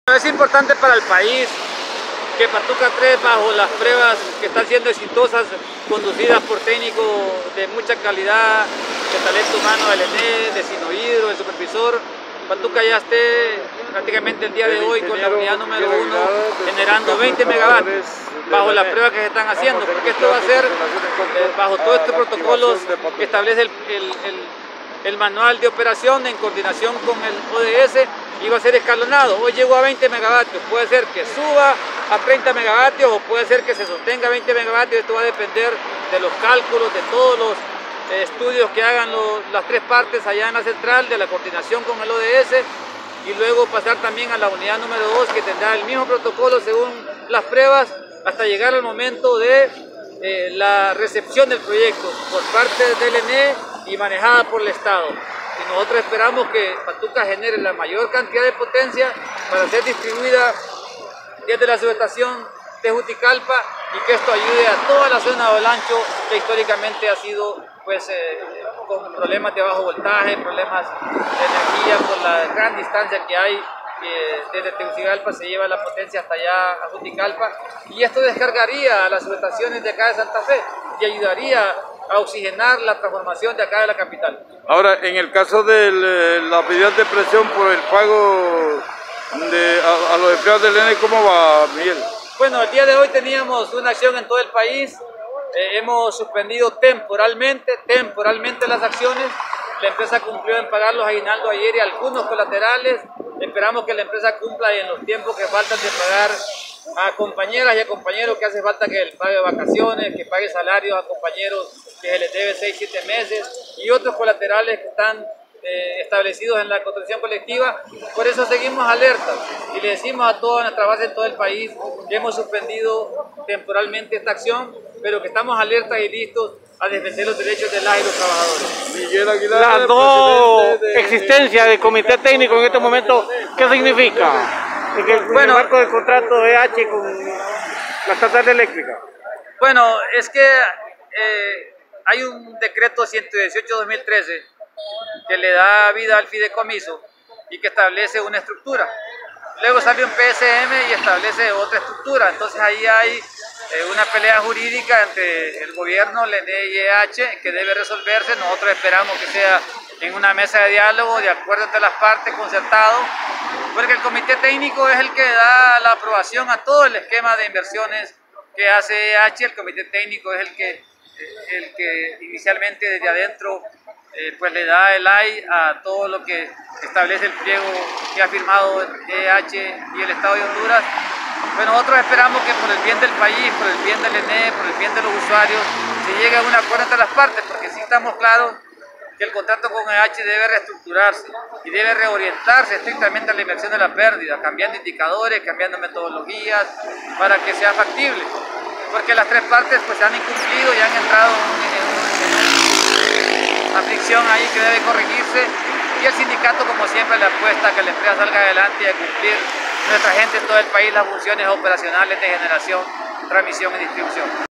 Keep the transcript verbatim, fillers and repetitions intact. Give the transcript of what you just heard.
Es importante para el país que Patuca tres, bajo las pruebas que están siendo exitosas, conducidas por técnicos de mucha calidad, de talento humano del E N E, de Sinohidro, el supervisor, Patuca ya esté prácticamente el día de hoy con la unidad número uno generando veinte megavatios bajo las pruebas que se están haciendo, porque esto va a ser eh, bajo todos estos protocolos que establece el, el, el, el manual de operación en coordinación con el O D S, y va a ser escalonado. Hoy llegó a veinte megavatios, puede ser que suba a treinta megavatios o puede ser que se sostenga a veinte megavatios. Esto va a depender de los cálculos, de todos los eh, estudios que hagan los, las tres partes allá en la central, de la coordinación con el O D S, y luego pasar también a la unidad número dos, que tendrá el mismo protocolo según las pruebas, hasta llegar al momento de eh, la recepción del proyecto por parte del E N E y manejada por el Estado. Y nosotros esperamos que Patuca genere la mayor cantidad de potencia para ser distribuida desde la subestación de Juticalpa, y que esto ayude a toda la zona de Olancho, que históricamente ha sido pues, eh, con problemas de bajo voltaje, problemas de energía por la gran distancia que hay. Eh, desde Tegucigalpa se lleva la potencia hasta allá a Juticalpa, y esto descargaría a las subestaciones de acá de Santa Fe y ayudaría a oxigenar la transformación de acá de la capital. Ahora, en el caso de las medidas de presión por el pago de, a, a los empleados del E N E, ¿cómo va, Miguel? Bueno, el día de hoy teníamos una acción en todo el país. Eh, hemos suspendido temporalmente, temporalmente las acciones. La empresa cumplió en pagar los aguinaldos ayer y algunos colaterales. Esperamos que la empresa cumpla en los tiempos que faltan de pagar a compañeras y a compañeros que hace falta que él pague vacaciones, que pague salarios a compañeros que se les debe seis, siete meses, y otros colaterales que están eh, establecidos en la contratación colectiva. Por eso seguimos alertas y le decimos a toda nuestra base en todo el país que hemos suspendido temporalmente esta acción, pero que estamos alertas y listos a defender los derechos de las y los trabajadores. Miguel Aguilar, las dos existencias del comité técnico en este momento, ¿qué significa? En el, bueno, en el marco del contrato de E H con la estatal eléctrica. Bueno, es que eh, hay un decreto ciento dieciocho de dos mil trece que le da vida al fideicomiso y que establece una estructura. Luego sale un P S M y establece otra estructura. Entonces ahí hay eh, una pelea jurídica entre el gobierno, el E N E y E H, que debe resolverse. Nosotros esperamos que sea en una mesa de diálogo, de acuerdo entre las partes, concertado, porque el comité técnico es el que da la aprobación a todo el esquema de inversiones que hace E H. El comité técnico es el que, el que inicialmente desde adentro eh, pues le da el A I a todo lo que establece el pliego que ha firmado E H y el Estado de Honduras. Pues nosotros esperamos que por el bien del país, por el bien del E N E, por el bien de los usuarios, se llegue a un acuerdo entre las partes, porque sí estamos claros que el contrato con E H debe reestructurarse y debe reorientarse estrictamente a la inversión de la pérdida, cambiando indicadores, cambiando metodologías para que sea factible, porque las tres partes pues han incumplido y han entrado en una fricción ahí que debe corregirse, y el sindicato, como siempre, le apuesta a que la empresa salga adelante y a cumplir nuestra gente en todo el país las funciones operacionales de generación, transmisión y distribución.